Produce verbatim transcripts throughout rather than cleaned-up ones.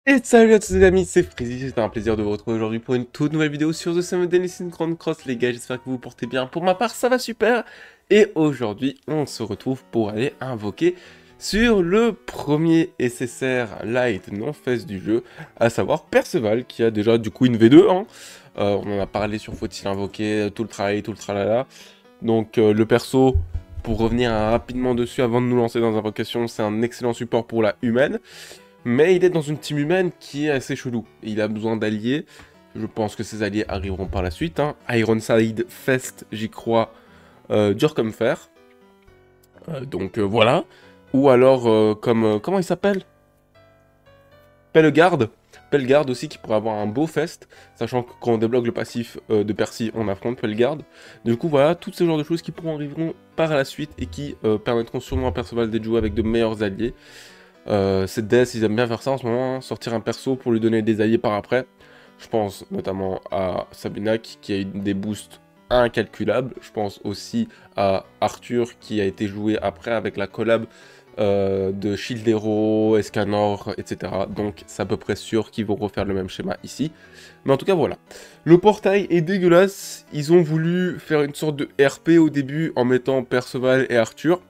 Et salut à tous les amis, c'est Freezy, c'est un plaisir de vous retrouver aujourd'hui pour une toute nouvelle vidéo sur The Seven Deadly Sins Grand Cross. Les gars, j'espère que vous vous portez bien. Pour ma part, ça va super. Et aujourd'hui, on se retrouve pour aller invoquer sur le premier S S R Light non-fest du jeu, à savoir Perceval, qui a déjà du coup une V deux. Hein. Euh, on en a parlé sur Faut-il invoquer, tout le travail, tout le tralala. Donc euh, le perso, pour revenir rapidement dessus avant de nous lancer dans l'invocation, c'est un excellent support pour la humaine. Mais il est dans une team humaine qui est assez chelou. Il a besoin d'alliés. Je pense que ces alliés arriveront par la suite. Hein. Ironside Fest, j'y crois, euh, dur comme fer. Euh, donc euh, voilà. Ou alors, euh, comme... Euh, comment il s'appelle Pellegarde. Pellegarde aussi, qui pourrait avoir un beau fest. Sachant que quand on débloque le passif euh, de Percy, on affronte Pellegarde. Du coup, voilà, toutes ces genres de choses qui pourront arriveront par la suite et qui euh, permettront sûrement à Perceval de jouer avec de meilleurs alliés. Euh, cette D S, ils aiment bien faire ça en ce moment, hein, sortir un perso pour lui donner des alliés par après. Je pense notamment à Sabunak qui a eu des boosts incalculables. Je pense aussi à Arthur qui a été joué après avec la collab euh, de Shield Hero, Escanor, et cetera. Donc c'est à peu près sûr qu'ils vont refaire le même schéma ici. Mais en tout cas voilà. Le portail est dégueulasse. Ils ont voulu faire une sorte de R P au début en mettant Perceval et Arthur.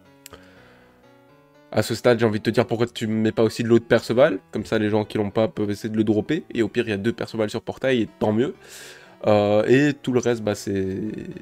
À ce stade, j'ai envie de te dire pourquoi tu mets pas aussi de l'autre Perceval. Comme ça, les gens qui l'ont pas peuvent essayer de le dropper. Et au pire, il y a deux Perceval sur portail, et tant mieux. Euh, et tout le reste, bah c'est...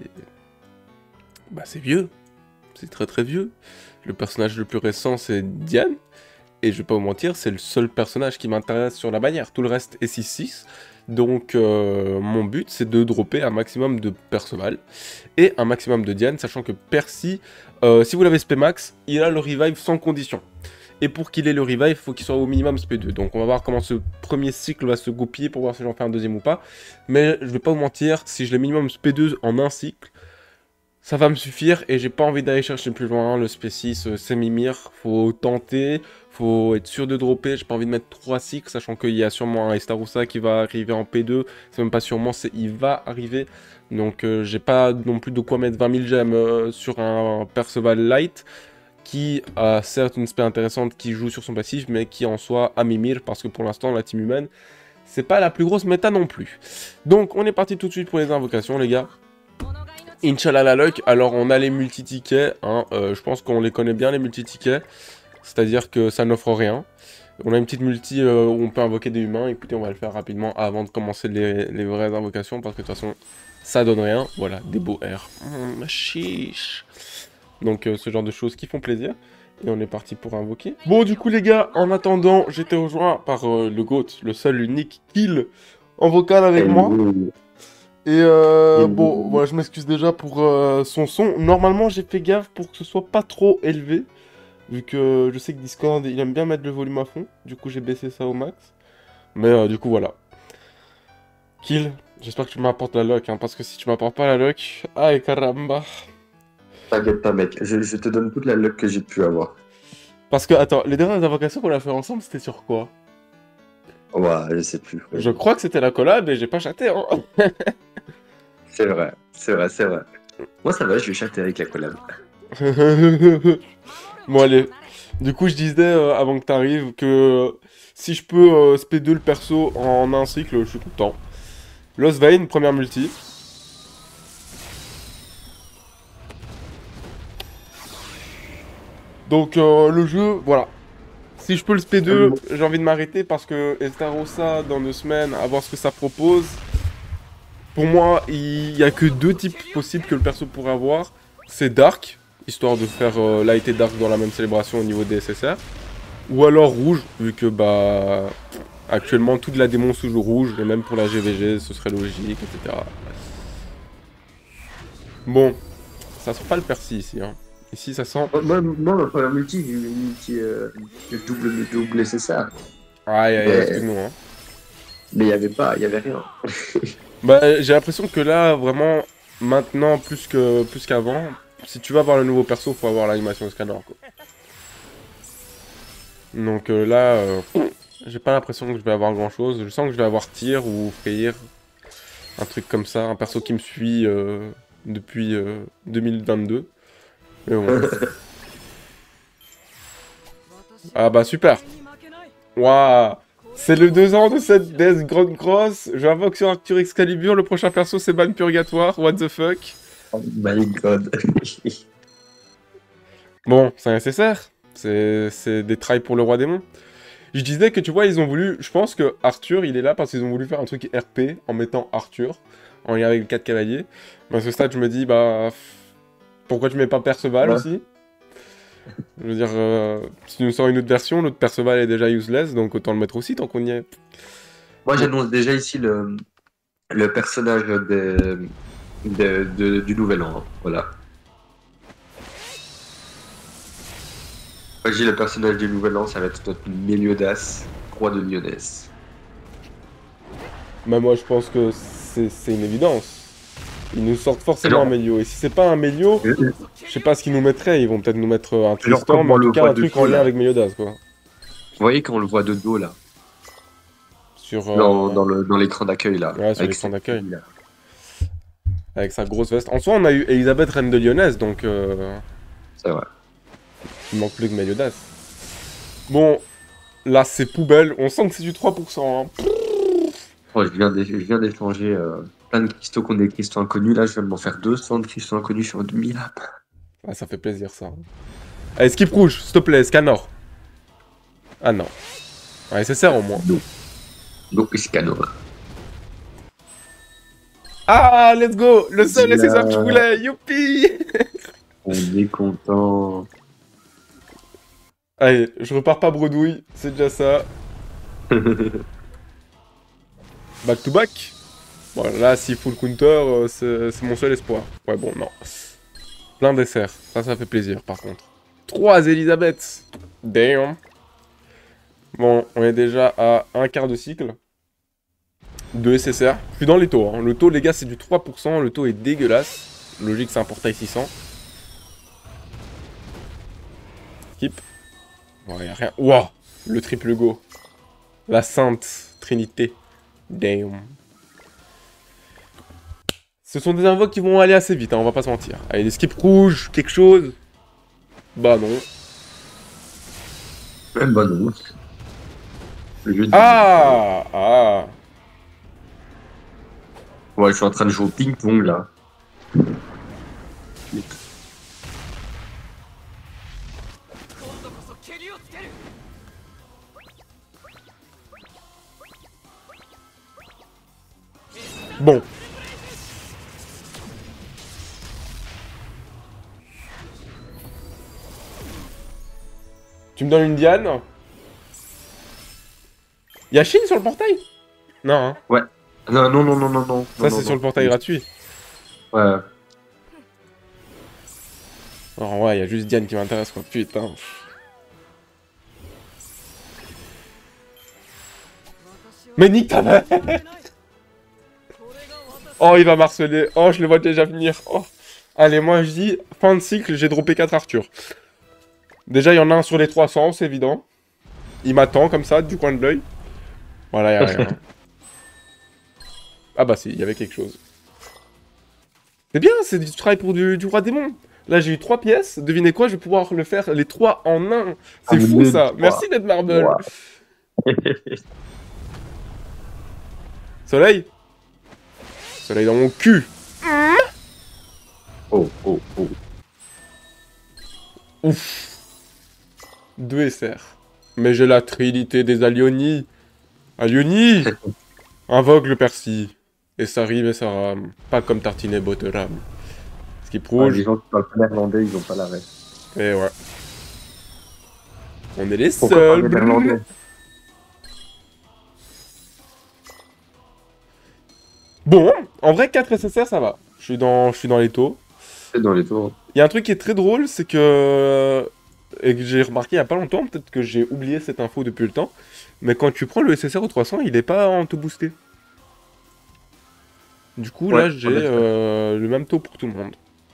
Bah c'est vieux. C'est très très vieux. Le personnage le plus récent, c'est Diane. Et je vais pas vous mentir, c'est le seul personnage qui m'intéresse sur la bannière. Tout le reste est six six. Donc euh, mon but, c'est de dropper un maximum de Perceval et un maximum de Diane, sachant que Percy, euh, si vous l'avez S P max, il a le revive sans condition. Et pour qu'il ait le revive, il faut qu'il soit au minimum S P deux. Donc on va voir comment ce premier cycle va se goupiller pour voir si j'en fais un deuxième ou pas. Mais je vais pas vous mentir, si je l'ai minimum S P deux en un cycle, ça va me suffire et j'ai pas envie d'aller chercher plus loin. Le S P six, euh, c'est Mimir, faut tenter, faut être sûr de dropper. J'ai pas envie de mettre trois cycles, sachant qu'il y a sûrement un Estaroussa qui va arriver en P deux. C'est même pas sûrement, c'est il va arriver. Donc euh, j'ai pas non plus de quoi mettre vingt mille gemmes euh, sur un Perceval Light, qui a certes une spé intéressante qui joue sur son passif, mais qui en soi a Mimir, parce que pour l'instant, la team humaine, c'est pas la plus grosse méta non plus. Donc on est parti tout de suite pour les invocations, les gars. Inch'Allah la luck, alors on a les multi-tickets, hein, euh, je pense qu'on les connaît bien les multi-tickets, c'est-à-dire que ça n'offre rien. On a une petite multi euh, où on peut invoquer des humains, écoutez on va le faire rapidement avant de commencer les, les vraies invocations, parce que de toute façon ça donne rien, voilà, des beaux airs, mmh, chiche. Donc euh, ce genre de choses qui font plaisir, et on est parti pour invoquer. Bon du coup les gars, en attendant, j'étais rejoint par euh, le GOAT, le seul unique kill en vocal avec moi. Et euh, bon, voilà, je m'excuse déjà pour euh, son son. Normalement, j'ai fait gaffe pour que ce soit pas trop élevé, vu que je sais que Discord, il aime bien mettre le volume à fond. Du coup, j'ai baissé ça au max. Mais euh, du coup, voilà. Kill, j'espère que tu m'apportes la luck, hein, parce que si tu m'apportes pas la luck, aïe caramba. T'inquiète pas, mec, je, je te donne toute la luck que j'ai pu avoir. Parce que, attends, les dernières invocations qu'on a fait ensemble, c'était sur quoi? Ouais, je sais plus, Je frérot. crois que c'était la collab et j'ai pas chaté, hein. C'est vrai, c'est vrai, c'est vrai. Moi, ça va, je vais chatter avec la collab. Bon, allez. Du coup, je disais, euh, avant que t'arrives, que euh, si je peux euh, S P deux le perso en un cycle, je suis content. Lost Vein, première multi. Donc, euh, le jeu, voilà. Si je peux le S P deux, j'ai envie de m'arrêter parce que Estarossa, dans deux semaines, à voir ce que ça propose. Pour moi, il n'y a que deux types possibles que le perso pourrait avoir. C'est Dark, histoire de faire euh, Light et Dark dans la même célébration au niveau des S S R. Ou alors Rouge, vu que, bah... actuellement, toute la démon se joue rouge, et même pour la G V G, ce serait logique, et cetera. Bon, ça sent pas le persil ici, hein. Ici, ça sent... Moi, moi, ma première multi, j'ai eu une multi euh, le double, le double, c'est ça. Aïe, aïe, aïe, Mais excuse-moi, hein. mais il y avait pas, il y avait rien. Bah, j'ai l'impression que là, vraiment, maintenant, plus que plus qu'avant, si tu veux avoir le nouveau perso, faut avoir l'animation scanner, quoi. Donc euh, là, euh, j'ai pas l'impression que je vais avoir grand-chose. Je sens que je vais avoir tir ou frayir, un truc comme ça, un perso qui me suit euh, depuis euh, deux mille vingt-deux. Mais bon. Ah bah super. Waouh. C'est le deux ans de cette Death Grand Cross. J'invoque sur Arthur Excalibur. Le prochain perso, c'est Ban Purgatoire. What the fuck? Oh my god. Bon, c'est nécessaire. C'est des trails pour le roi démon. Je disais que tu vois, ils ont voulu... Je pense que Arthur, il est là parce qu'ils ont voulu faire un truc R P en mettant Arthur en lien avec les quatre cavaliers. Mais à ce stade, je me dis, bah... Pourquoi tu mets pas Perceval ouais. aussi? Je veux dire, euh, si tu nous sors une autre version, l'autre Perceval est déjà useless, donc autant le mettre aussi tant qu'on y est. Moi, j'annonce déjà ici le, le personnage de, de, de, du Nouvel An. Hein. Voilà. Moi, j'ai le personnage du Nouvel An, ça va être notre Méliodas, roi de Lyonesse. Bah moi, je pense que c'est une évidence. Ils nous sortent forcément un Mélio. Et si c'est pas un Mélio, je sais pas ce qu'ils nous mettraient. Ils vont peut-être nous mettre un Tristan, mais en tout cas un truc en lien avec Méliodas, quoi. Vous voyez quand on le voit de dos, là? Sur, euh... Dans, dans l'écran d'accueil, là. Ouais, sur l'écran d'accueil. Avec sa grosse veste. En soi, on a eu Elisabeth, reine de Lyonesse, donc... Euh... C'est vrai. Il manque plus que Méliodas. Bon, là, c'est poubelle. On sent que c'est du trois pour cent. Hein. Oh, je viens d'échanger... Euh... plein de cristaux qu'on des cristaux inconnus, là je viens de m'en faire deux cents de cristaux inconnus sur deux mille. Ah, ça fait plaisir ça. Allez, skip rouge, s'il te plaît, Scanor. Ah non. Ouais, c'est ça au moins. Non. Non, Scanor. Ah, let's go. Le seul et c'est ça que je voulais. Youpi. On est content. Allez, je repars pas bredouille, c'est déjà ça. Back to back. Bon, là, si full counter, euh, c'est mon seul espoir. Ouais, bon, non. Plein dessert. Ça, ça fait plaisir, par contre. Trois Elisabeth. Damn. Bon, on est déjà à un quart de cycle. Deux S S R. Je suis dans les taux. Hein. Le taux, les gars, c'est du trois pour cent. Le taux est dégueulasse. Logique, c'est un portail six cents. Skip. Bon, y'a rien. Wouah. Le triple go. La sainte trinité. Damn. Ce sont des invoques qui vont aller assez vite, hein, on va pas se mentir. Allez, des skips rouges, quelque chose. Bah non. Même bah non. Ah Ah Ouais, je suis en train de jouer au ping-pong, là. Bon. Tu me donnes une Diane? Y'a Chine sur le portail? Non, hein. Ouais. Non, non, non, non, non, non. Ça, c'est sur le portail gratuit. Ouais. Alors, ouais, y'a juste Diane qui m'intéresse, quoi. Putain. Mais nique ta mère. Oh, il va marceler. Oh, je le vois déjà venir. Oh. Allez, moi, je dis, fin de cycle, j'ai droppé quatre Arthur. Déjà, il y en a un sur les trois cents, c'est évident. Il m'attend comme ça, du coin de l'œil. Voilà, y'a rien. Ah bah si, il y avait quelque chose. C'est bien, c'est du travail pour du, du roi démon. Là, j'ai eu trois pièces. Devinez quoi, je vais pouvoir le faire les trois en un. C'est ah, fou, ça. Merci d'être Marble. Wow. Soleil. Soleil dans mon cul. Oh, oh, oh. Ouf. Deux S R. Mais j'ai la trinité des Alioni. Alioni. Invoque le Percy. Et ça rime et ça rame. Pas comme tartiner Bottom. Ce qui prouve... Ah, les gens qui parlent pas néerlandais, ils ont pas l'arrêt. Et ouais. On est les seuls. Bon, en vrai, quatre S S R, ça va. Je suis dans, je suis dans les taux. C'est dans les taux. Il y a un truc qui est très drôle, c'est que... Et que j'ai remarqué il y a pas longtemps, peut-être que j'ai oublié cette info depuis le temps. Mais quand tu prends le S S R au trois cents, il est pas en taux boosté. Du coup, ouais, là, j'ai euh, le même taux pour tout le monde.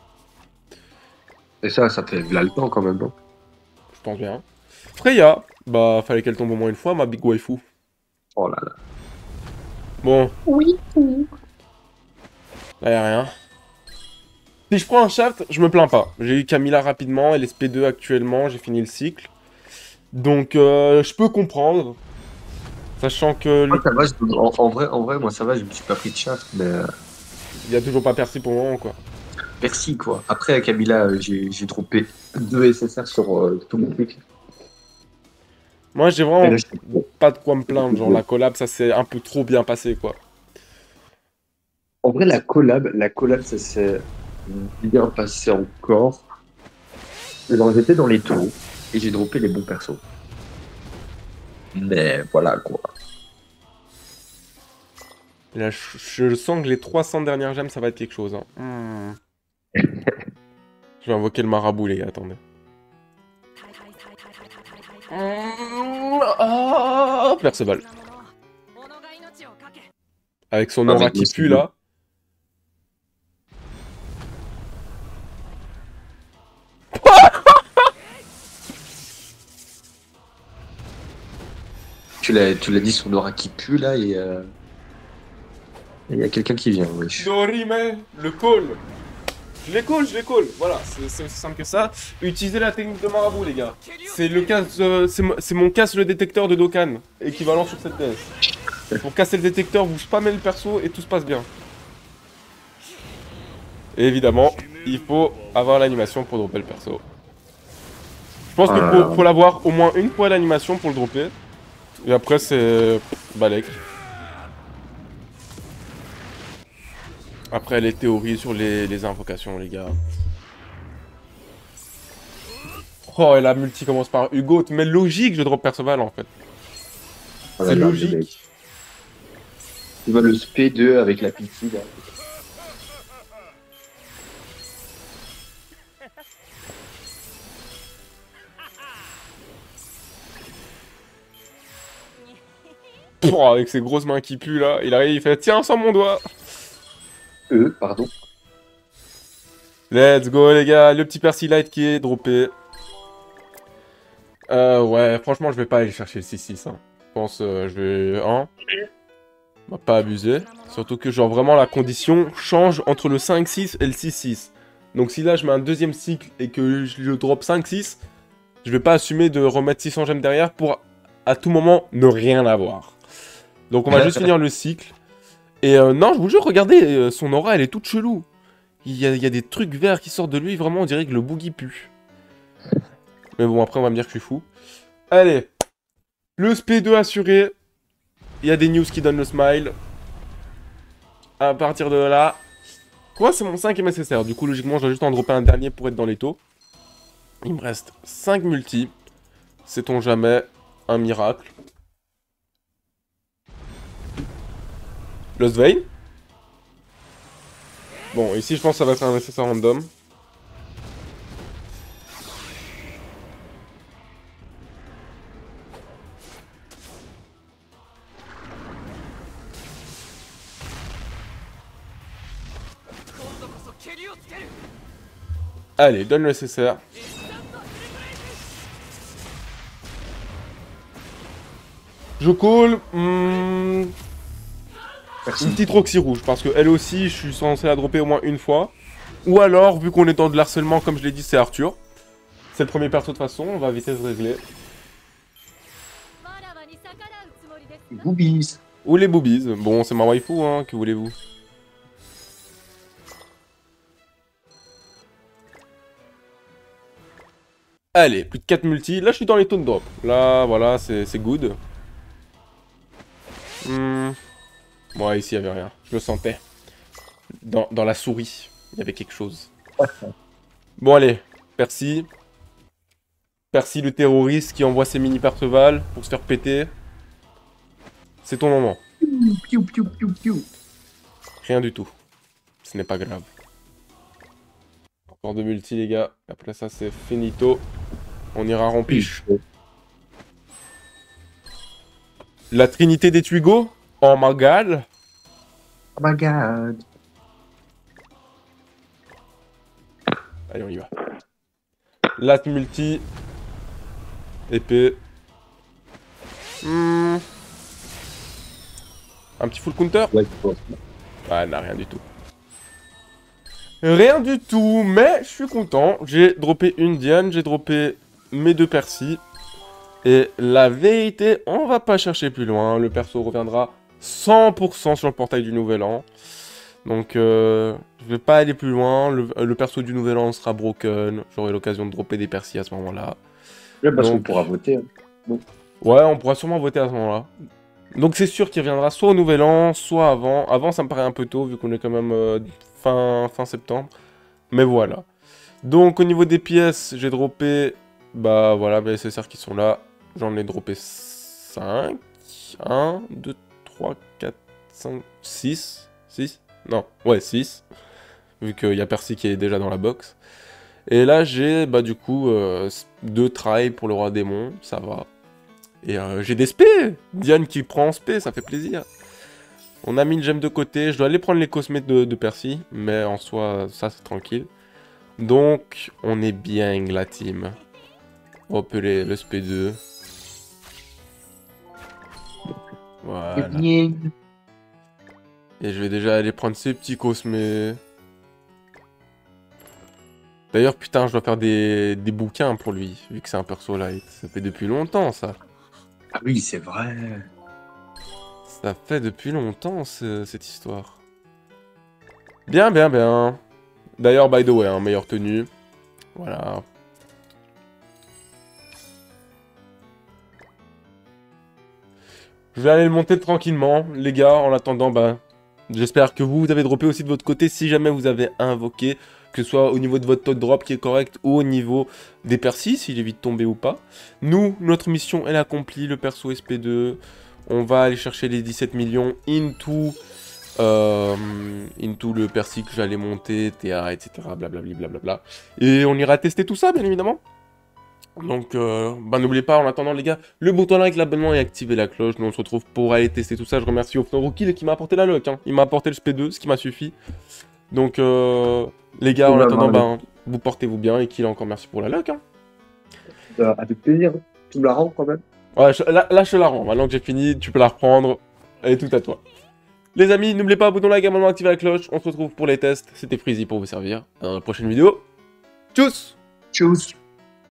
Et ça, ça fait là le temps quand même, non? Je pense bien. Freya, bah, fallait qu'elle tombe au moins une fois, ma big waifu. Oh là là. Bon. Oui, oui. Là, y'a rien. Si je prends un shaft, je me plains pas. J'ai eu Camilla rapidement, elle est S P deux actuellement, j'ai fini le cycle. Donc, euh, je peux comprendre. Sachant que Moi, le... ça va, je- en, en vrai, en vrai, moi ça va, je me suis pas pris de chasse, mais euh, il y a toujours pas percé pour le moment, quoi. merci quoi. Après, Camilla, euh, j'ai j'ai droppé deux S S R sur euh, tout mon truc. Moi, j'ai Et là, vraiment je suis pas de quoi me plaindre. Genre, la collab, ça s'est un peu trop bien passé, quoi. En vrai, la collab, la collab, ça s'est bien passé encore. Genre, j'étais dans les taux et j'ai droppé les bons persos. Mais voilà quoi. Et là, je, je sens que les trois cents dernières gemmes, ça va être quelque chose, hein. Hmm. Je vais invoquer le marabout, les gars, attendez. Oh, Perceval. Avec son aura Avec qui les pue, là. Tu l'as, tu l'as dit, son aura qui pue là et euh, il y a quelqu'un qui vient, wesh. Dorime, le call. Je les call, je les call. Voilà, c'est c'est aussi simple que ça. Utilisez la technique de marabout, les gars. C'est le casse, euh, c'est mo- c'est mon casse le détecteur de Dokkan, équivalent sur cette D S. Pour casser le détecteur, vous spammez le perso et tout se passe bien. Et évidemment, il faut avoir l'animation pour dropper le perso. Je pense qu'il faut, Euh, faut l'avoir au moins une fois l'animation pour le dropper. Et après, c'est balèque. Après, les théories sur les, les invocations, les gars. Oh, et la multi commence par Hugo. Mais logique, je drop Perceval, en fait. oh C'est là là, le mec. logique. Tu vois le S P deux avec la pitié là. Oh, avec ses grosses mains qui puent, là. Il arrive, il fait « Tiens, sans mon doigt !» Euh, pardon. Let's go, les gars. Le petit Percy Light qui est droppé. Euh, ouais, franchement, je vais pas aller chercher le six six, hein. Je pense, euh, je vais... Hein, on va pas abuser. Surtout que, genre, vraiment, la condition change entre le cinq six et le six six. Donc, si là, je mets un deuxième cycle et que je le drop cinq six, je vais pas assumer de remettre six cents gemmes derrière pour, à tout moment, ne rien avoir. Donc, on va juste finir le cycle. Et euh, non, je vous jure, regardez, euh, son aura, elle est toute chelou. Il y, a, il y a des trucs verts qui sortent de lui, vraiment, on dirait que le boogie pue. Mais bon, après, on va me dire que je suis fou. Allez, le S P deux assuré. Il y a des news qui donnent le smile. À partir de là... Quoi, c'est mon cinquième S S R. Du coup, logiquement, je dois juste en dropper un dernier pour être dans les taux. Il me reste cinq multi. Sait-on jamais un miracle. Lost Vein. Bon, ici, je pense que ça va être un S S R random. Allez, donne le S S R. Je call... Hmm, Merci. une petite Roxy rouge, parce que elle aussi, je suis censé la dropper au moins une fois. Ou alors, vu qu'on est dans de l'harcèlement, comme je l'ai dit, c'est Arthur. C'est le premier perso de toute façon, on va vite se régler. Boobies. Ou les boobies. Bon, c'est ma waifu, hein, que voulez-vous. Allez, plus de quatre multi. Là, je suis dans les taux de drop. Là, voilà, c'est good. Hmm. Ouais, ici, il n'y avait rien. Je le sentais. Dans, dans la souris, il y avait quelque chose. Bon, allez. Percy. Percy, le terroriste qui envoie ses mini Perceval pour se faire péter. C'est ton moment. Piou, piou, piou, piou. Rien du tout. Ce n'est pas grave. Encore deux multi, les gars. Après ça, c'est finito. On ira rempiche. La trinité des Twigo. Oh my god. Oh my god. Allez, on y va. Lat multi. Épée. Hmm. Un petit full counter. Ouais, je pense. Ah, non, rien du tout. Rien du tout, mais je suis content. J'ai droppé une Diane, j'ai droppé mes deux Percy. Et la vérité, on va pas chercher plus loin. Le perso reviendra cent pour cent sur le portail du Nouvel An. Donc, euh, je vais pas aller plus loin. Le, le perso du Nouvel An sera broken. J'aurai l'occasion de dropper des persis à ce moment-là. Là, parce qu'on Donc, pourra voter. Hein. Bon. ouais, on pourra sûrement voter à ce moment-là. Donc, c'est sûr qu'il reviendra soit au Nouvel An, soit avant. Avant, ça me paraît un peu tôt, vu qu'on est quand même euh, fin, fin septembre. Mais voilà. Donc, au niveau des pièces, j'ai droppé... Bah, voilà, mes S S R qui sont là. J'en ai droppé cinq. un, deux, trois, quatre, cinq, six. six? Non, ouais, six. Vu qu'il y a Percy qui est déjà dans la box. Et là, j'ai, bah, du coup, euh, deux trails pour le roi démon. Ça va. Et euh, j'ai des spés. Diane qui prend en spé, ça fait plaisir. On a mis une gemme de côté. Je dois aller prendre les cosmètes de, de Percy. Mais en soi, ça, c'est tranquille. Donc, on est bien, la team. Hop, le, le S P deux. Voilà. Et je vais déjà aller prendre ces petits cosmés. D'ailleurs, putain, je dois faire des, des bouquins pour lui, vu que c'est un perso light. Ça fait depuis longtemps, ça. Ah oui, c'est vrai. Ça fait depuis longtemps, ce, cette histoire. Bien, bien, bien. D'ailleurs, by the way, hein, meilleure tenue. Voilà. Je vais aller le monter tranquillement, les gars, en attendant, bah... J'espère que vous, vous avez droppé aussi de votre côté, si jamais vous avez invoqué, que ce soit au niveau de votre taux de drop qui est correct, ou au niveau des persis, s'il est vite tombé ou pas. Nous, notre mission, elle est accomplie, le perso S P deux, on va aller chercher les dix-sept millions into, euh, into le persil que j'allais monter, T A, et cetera, blablabla, blablabla. Et on ira tester tout ça, bien évidemment. Donc, euh, bah n'oubliez pas, en attendant les gars, le bouton like, l'abonnement et activer la cloche. Nous on se retrouve pour aller tester tout ça. Je remercie Opnorookid qui m'a apporté la luck. Hein. Il m'a apporté le S P deux, ce qui m'a suffi. Donc, euh, les gars, en attendant, bah, vous portez-vous bien et qu'il a encore merci pour la luck. Hein. Euh, avec plaisir. Tu me la rends quand même. Ouais, je, là, là, je te la rends. Maintenant que j'ai fini, tu peux la reprendre. Elle est tout à toi. Les amis, n'oubliez pas, bouton like, abonnement, activer la cloche. On se retrouve pour les tests. C'était Freezy pour vous servir. À la prochaine vidéo. Tchuss. Tchuss.